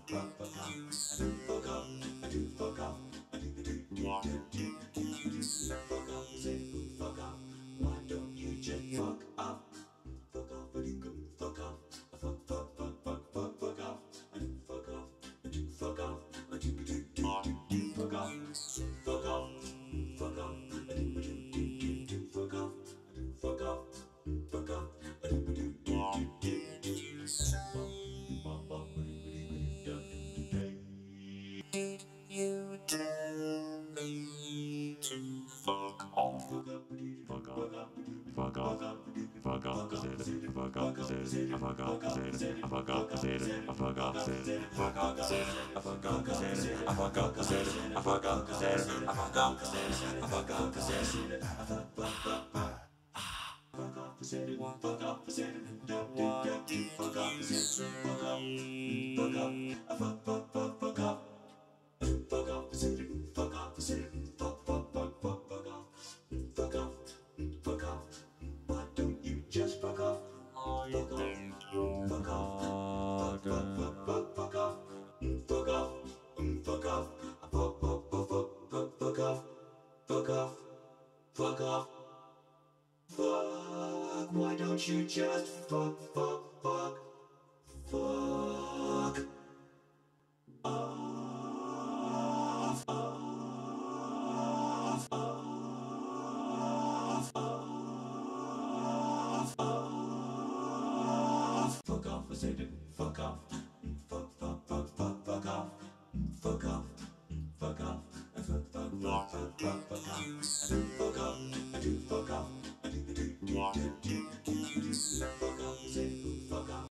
Why don't you just fuck up? Fuck off, fuck off, fuck off, fuck off, fuck off, fuck off, fuck off, fuck off, fuck off, fuck off, fuck off, fuck off, fuck off. Did you tell me to fuck off? Fuck off. Fuck off. Fuck off. Fuck off. Fuck off. Fuck off. Fuck off. Fuck off. Fuck off. Fuck off. Fuck off. Fuck off. Why don't you just fuck off? I think you're fuck off. Fuck off. Fuck off. Fuck off. Fuck off. Fuck off. Fuck off. Fuck. Why don't you just fuck off? Fuck off, I said it. Fuck off. Fuck off. Fuck off. Fuck off. Fuck off. Fuck off.